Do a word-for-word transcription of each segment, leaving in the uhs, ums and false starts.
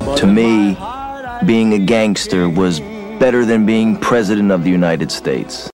To me, being a gangster was better than being president of the United States.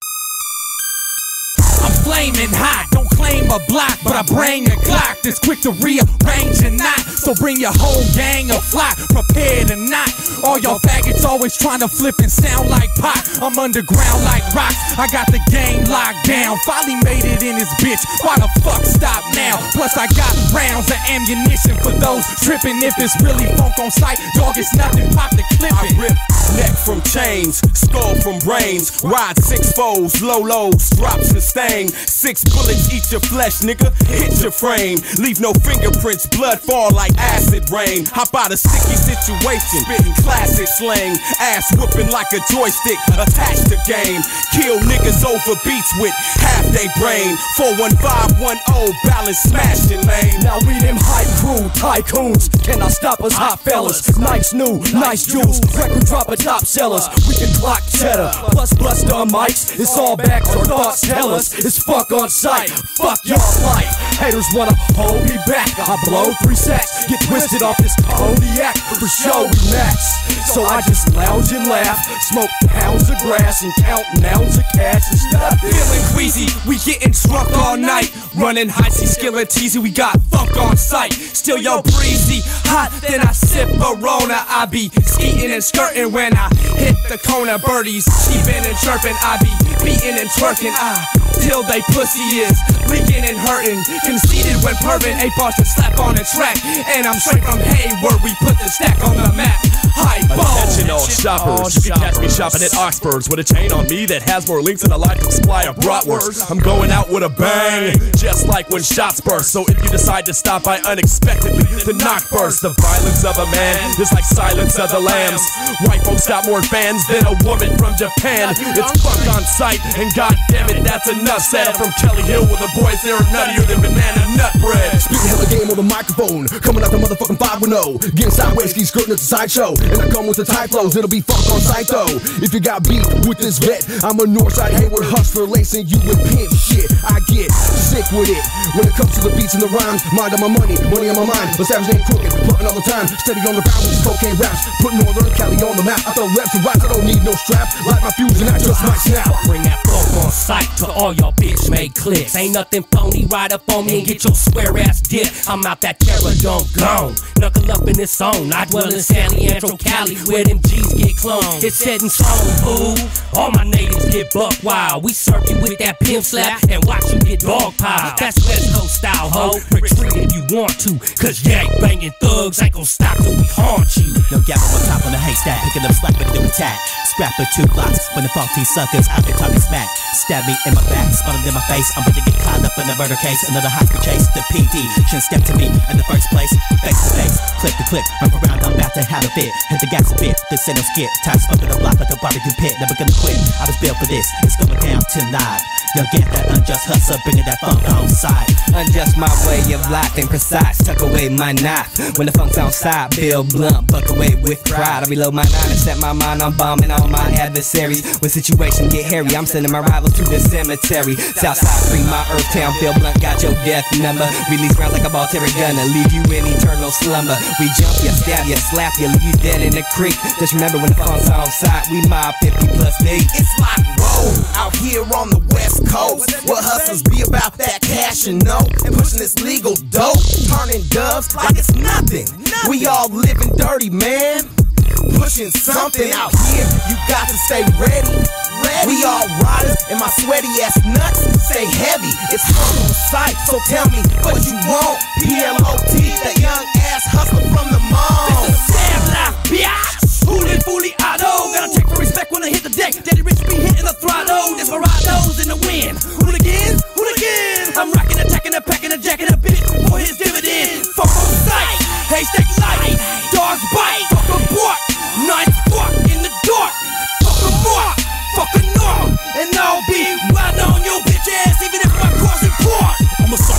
I'm flaming hot, don't claim a block, but I bring a Glock that's quick to rearrange a knot. So bring your whole gang a flock, prepare to knock. All y'all faggots always trying to flip and sound like Pac. I'm underground like rocks, I got the game locked down. Finally made it in this bitch, why the fuck stop now? Plus I got rounds of ammunition for those tripping. If it's really funk on sight, dog, it's nothing, pop the clip. I rip neck from chains, skull from brains. Ride six foes, low lows, drops and stain. Six bullets eat your flesh, nigga, hit your frame. Leave no fingerprints, blood fall like acid rain. Hop out a sticky situation, spitting classic slang. Ass whooping like a joystick, attached to game. Kill niggas over beats with half they brain. four one five one oh, balance smashing lane. Now we them hype crew, tycoons, cannot stop us hot fellas. Nice new, nice jewels, record dropper top sellers. We can clock cheddar, plus bust our mics. It's all back, our thoughts tell us it's fuck on sight, fuck your life. Haters wanna hold me back, I blow three sacks, get twisted off this cognac. For show we max, so I just lounge and laugh, smoke pounds of grass and count mounds of cash and stuff. Feeling queasy, we getting drunk all night. Running high, see skillet teasy, we got funk on sight. Still yo breezy, hot, then I sip Verona. I be skeeting and skirting when I hit the corner. Birdies cheeping and chirping, I be beating and twerking. Ah, till they pussy is leaking and hurting. Conceited when pervin, eight bars to slap on the track. And I'm straight from Hayward, we put the stack on the map. High ball. Attention all shoppers, you can catch me shopping at Oxford's with a chain on me that has more links than a life supply of bratwurst. I'm going out with a bang, just like when shots burst. So if you decide to stop by unexpectedly, the knock burst. The violence of a man is like silence of the lambs. White folks got more fans than a woman from Japan. It's fuck on sight, and goddammit, that's enough said. From Kelly Hill with the boys, they're nuttier than banana nut bread. Speaking hella game on the microphone, coming out the motherfucking five one oh. Getting sideways, keep skirting at the sideshow. And I come with the tight flows, it'll be fuck on sight though. If you got beef with this vet, I'm a Northside Hayward hustler, lacing you with pimp shit. I get sick with it when it comes to the beats and the rhymes. Mind on my money, money on my mind. But Savage ain't crooked, plotting all the time. Steady on the ground with these cocaine raps, putting Northern Cali on the map. I throw reps and rights, I don't need no strap. Light my fuse and I just might snap. Bring that funk on sight to all y'all bitch made clicks. Ain't nothing phony, ride up on me and get your square ass dick. I'm out that terror dome gone, knuckle up in this zone. I dwell in San Leandro, Cali, where them G's get cloned. It's set in stone, fool. All my natives get buck wild. We serve you with that pimp slap and watch you get dog pile. That's West Coast style, ho. Retreat if you want to, cause yank banging thugs ain't gon' stop till we haunt you. No gap on top on the haystack, picking up slack with no attack. Scrap with two blocks when the faulty suckers out there talking smack. Stab me in my back, spot in my face. I'm about to get caught up in a murder case. Another hostage chase. The P D shouldn't step to me in the first place. Face to face, clip to clip, run around, I'm about to have a fit. Hit the gas a bit, this ain't no skit. Time smoking the block like a barbecue pit. Never gonna quit, I was built for this. It's going down tonight. You'll get that unjust hustle, bringing that funk on side. Unjust my way of life, ain't precise. Tuck away my knife when the funk's on side. Bill Blunt, buck away with pride. I reload my nine and set my mind on bombing all my adversaries. When situations get hairy, I'm sending my rivals to the cemetery. Southside free my earth town. Bill Blunt got your death number. Release rounds like a ball terry gunner, leave you in eternal slumber. We jump you, stab you, slap you, leave you dead in the creek. Just remember when the funk's on side, we mob fifty plus deep. It's like whoa, out here on the west coast, where hustlers be about that cash and know, and pushing this legal dope, turning doves like it's nothing. We all living dirty, man. Pushing something out here, you got to stay ready. We all riders, and my sweaty ass nuts stay heavy. It's hard on sight, so tell me what you want. P L O T, that young ass hustler from the mall. This is Sam Life, bitch. Fully, fully, I know. Gotta check for respect when I hit the deck. Daddy Rich be hitting the throttle. Desperados in the wind. Hooligans, hooligans. I'm rocking, attacking, and packing, and jacking a bitch for his dividend. Fuck on sight, haystack light, dogs bite. Fuck a bark, night fuck in the dark. Fuck a bark, fuck a norm, and I'll be riding on your bitch ass even if my car's in park. I'm a psychopath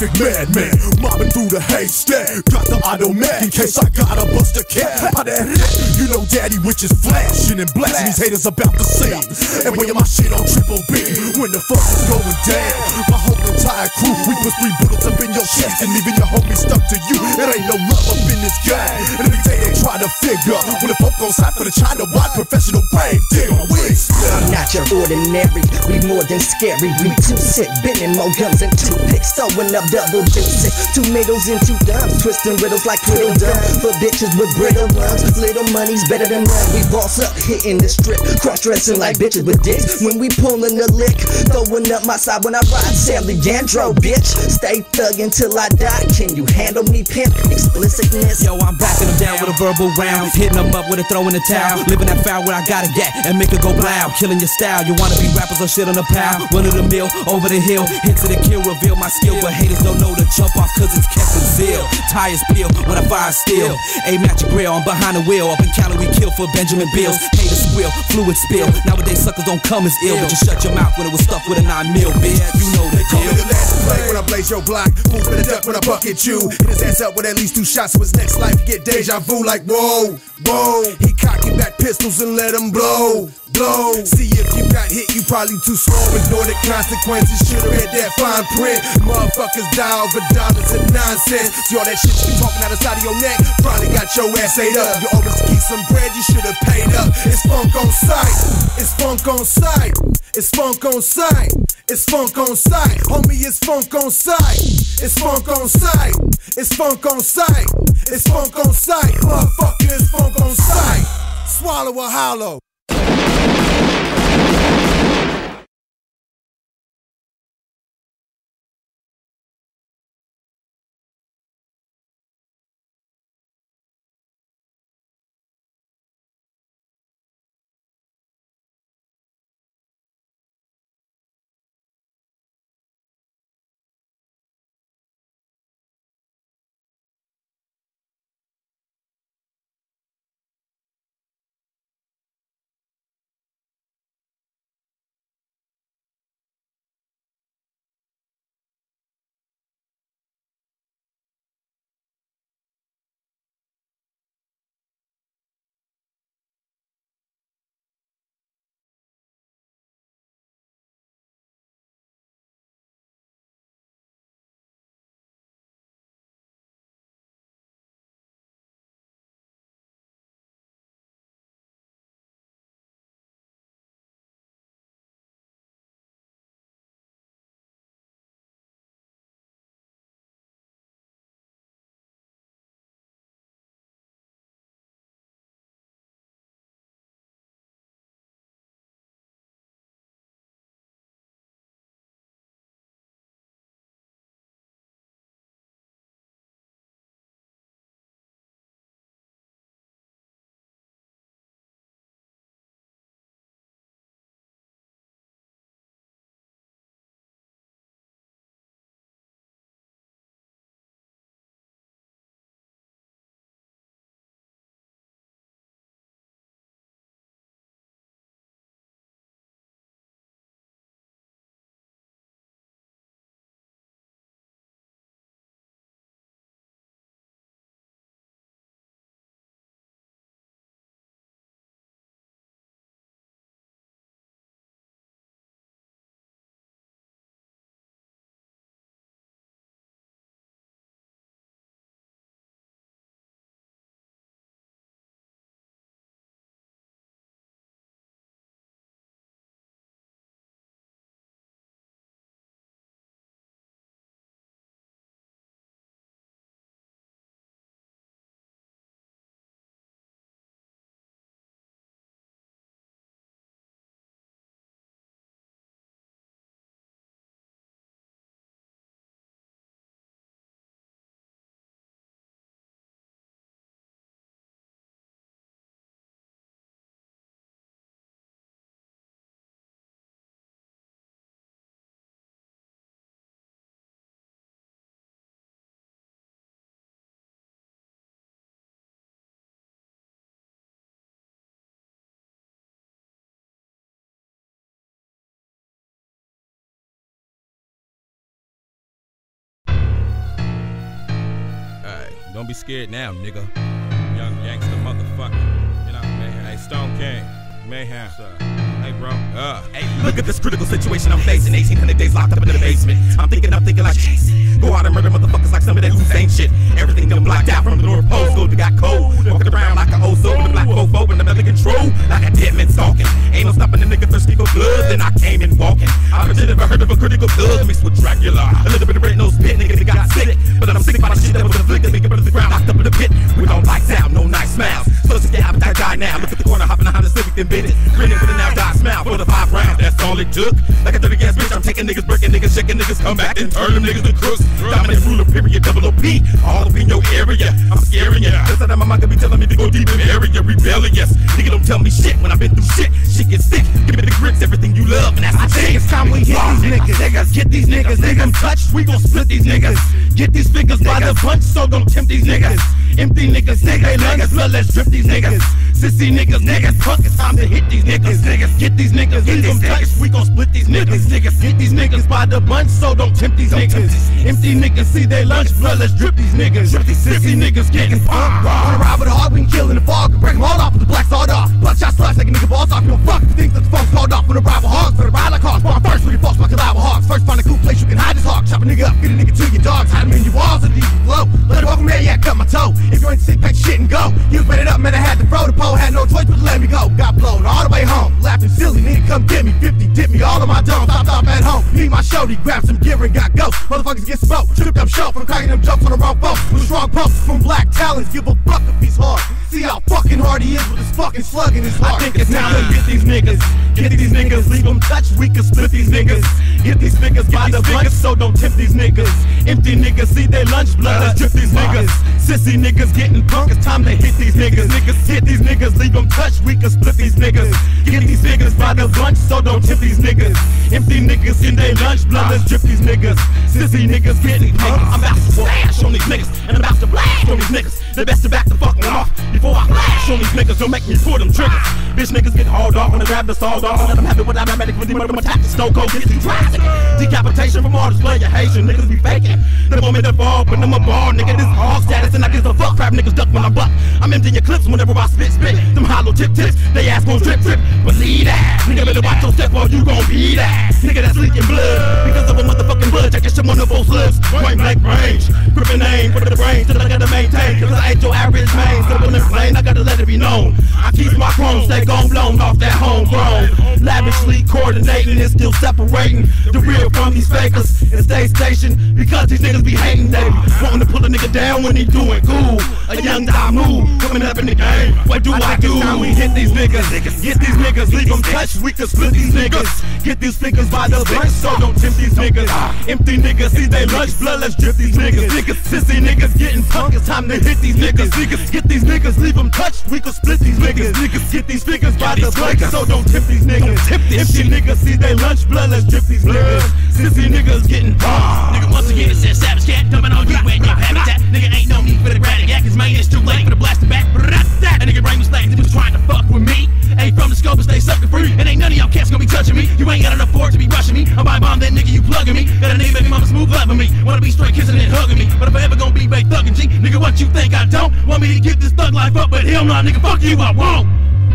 traffic madman, mobbing through the haystack. Got the automatic in case I gotta bust a cap. How that hit? You know daddy which is flashing and blasting these haters about the scene. And when my shit on triple B, when the fuck is going down, my whole entire crew, we put three bullets up in your chest and leaving your homies stuck to you. It ain't no love up in this game. And every day they try to figure when the folk on side for the China wide professional grave digger. I'm not your ordinary, we more than scary. We too sick, bending more gums and toothpicks, sewing up double juices, tomatoes and two thumbs, twisting riddles like twiddle dum for bitches with brittle lungs. Little money's better than none. We boss up, hitting the strip, cross-dressing like bitches with dicks. When we pulling the lick, throwing up my side when I ride San Leandro, bitch. Stay thuggin' till I die. Can you handle me, pimp? Explicitness. Yo, I'm backing them down with a verbal round, hitting them up with a throw in the towel, living that foul where I gotta get and make it go blow, killing your style. You wanna be rappers or shit on the pile, one of the mill, over the hill, hit to the kill, reveal my skill, but haters don't know to jump off cause it's kept in zeal. Tires peel when I fire steel, a match a grill, I'm behind the wheel, up in Cali we kill for Benjamin Bills. Haters squeal, fluid spill, nowadays suckers don't come as ill, but just shut your mouth when it was stuffed with a nine mil, bitch. You know the Call me deal. the last play when I blaze your block. Move in the duck when I bucket you. Hit his ass up with at least two shots to his next life. Get deja vu like whoa, whoa. He cocky back pistols and let him blow, blow. See if you got hit, you probably too slow. Ignore the consequences. Should've read that fine print. Motherfuckers die over dollars and nonsense. See all that shit you be talking out the side of your neck. Probably got your ass ate up. You always keep some bread, you should've paid up. It's funk on sight. It's funk on sight. It's funk on sight. It's funk on sight. Homie, it's funk on sight. It's funk on sight. It's funk on sight. It's funk on sight. Motherfucker, it's funk on sight. Swallow or hollow. Don't be scared now, nigga. Young gangster motherfucker. You know, Mayhem. Hey, Stone King. Mayhem. Hey, bro. Uh. Hey, look at this critical situation I'm facing. eighteen hundred days locked up in the basement. I'm thinking, I'm thinking like, go out and murder motherfuckers like some of that Hussein shit. Everything done blocked out from the North Pole. School got cold. Walking around like an old soul with a black fofo and another control. Like a dead man stalking. Ain't no stopping the nigga thirsty for blood. Then I came in walking. I've never heard of a critical thug mixed with Dracula. A little bit of red nose spit, nigga, they got sick. But I'm sick by the shit that was afflicted. Nigga, brother, the ground locked up in the pit. We don't lights out, no nice smiles. So sick, have that guy now. Look at the corner, hopping behind the Civic, then bit it. Grinning with a now die smile for the five rounds. That's all it took. Like a dirty gas bitch, I'm taking niggas, breaking niggas, shaking niggas, come back and turn them niggas to crooks. Dominant ruler, period, double O P. All up in your area. I'm scaring ya. This time my mind could be telling me to go deep in the area. Rebellious. Nigga don't tell me shit when I've been through shit. Shit gets sick. Give me the grits, everything you love, and that's the thing. It's time we hit these niggas. niggas. Get these niggas. Niggas touched, we gon' split these niggas. Get these figures by the bunch, so don't tempt these niggas. Empty niggas, niggas, niggas, blood, let's drip these niggas. Sissy niggas, niggas, fuck, it's time to hit these niggas. Niggas, get these niggas, get them touched, we gon' split these niggas. Niggas, get these niggas by the bunch, so don't tempt these niggas. Empty niggas, see they lunch, blood, let's drip these niggas. Sissy niggas getting fucked. Wanna ride with a hog, we can kill in the fog, and break them all off with the black sawed off. Bloodshot slush like a nigga balls off, you don't fuck. You think that the phone's called off when I ride with hogs, but I ride like hogs. Spawn first when you false, fucking live with hogs. First find a cool place you can hide this hog. Chop a nigga up, get a nigga to your dogs, hide him in your walls, and leave you blow. Let him walk from there, yeah, cut my toe. If you ain't sick, pack shit and go. You spit it up, man, I had to throw the pole, had no choice but to let me go. Got blown all the way home, laughing silly, nigga come get me. fifty dip me all of my dome, stopped off at home. Need my shorty, grab some gear and got ghost. Motherfuckers get smoked, tripped up show from cracking them jokes on the wrong folks. With strong pumps from black talents, give a fuck if he's hard. See how fucking hard he is with his fucking slug in his heart. I think it's time to get these niggas, get these niggas, leave them touched, we can split these niggas. Get these niggas by the bunch, so don't tempt these niggas. Empty niggas, see they lunch blood, let's drip these niggas. Sissy niggas getting drunk, it's time to hit these niggas. Niggas, hit these niggas, leave them touched, we can split these niggas. Get these niggas by the bunch, so don't tempt these niggas. Empty niggas in they lunch blood, let's drip these niggas. Sissy niggas getting drunk, I'm about to slash on these niggas, and I'm about to blast on these niggas. The best to back the fucking off before I flash on these niggas, don't make me pull them triggers. Bitch niggas get hauled off when I grab the sawed off, and let them have it without a medic with the murder, my tactics, stone cold, get too drastic. Decapitation from all display your Haitian niggas be faking. The moment that fall, but I'm a ball, nigga, this hog status, and I give a fuck. Crap niggas duck when I buck. I'm emptying your clips whenever I spit, spit. Them hollow tip tips, they ass gon' drip, drip. Believe that, nigga, better watch your step or you gon' be that. Nigga that's leaking blood, because of a motherfucking blood, check your shit on the full slugs. Point blank range, gripping aim, put the brain, till I gotta maintain, cause I ain't your average man. Simple and plain, I gotta let it be known. I keep my chrome, stay gone blown off that homegrown. Lavishly coordinating and still separating the real from these fakers. And stay stationed, because these niggas be hating, they be wanting to pull a nigga down when he doing cool. A young die move, coming up in the game. What do I, I do? Time we hit these niggas, get these niggas, leave them touched, we can split these niggas. Get these niggas by the bunch, so don't tempt these niggas. Empty niggas, see they lunch blood, let's drip these niggas. Niggas, sissy niggas getting punk, it's time to hit these niggas. Niggas, get these niggas, leave them touched, we can split these niggas. Niggas, get these figures by the bunch, so don't tempt these niggas. Empty niggas, see they lunch blood, let's drip these niggas. Sissy niggas getting punk. Nigga, once again, it says savage cat, dumping on you and your habitat. Nigga, ain't no need for the granite yak, cause man, it's too late for the blasting back. That nigga brain was lame, he was trying to fuck with me. Ain't from the scope and stay sucking free. And ain't none of y'all cats gonna be touching me. You ain't got enough for it to be rushing me. I'm by bomb that nigga, you plugging me. Got a name, baby mama smooth loving me. Wanna be straight kissing and hugging me. But if I ever gonna be bait thugging G, nigga, what you think I don't? Want me to give this thug life up, but hell no, nigga, fuck you, I won't.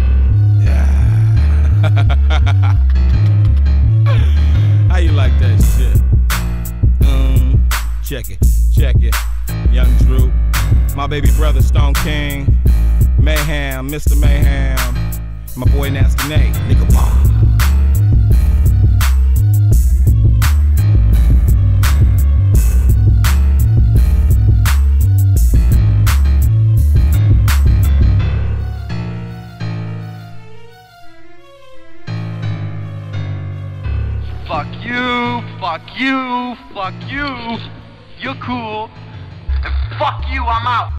How you like that shit? Um, check it, check it. Young Drew, my baby brother Stone King, Mayhem, Mister Mayhem, my boy Nasty Nate, nigga bomb. Fuck you, fuck you, fuck you. You're cool. And fuck you, I'm out.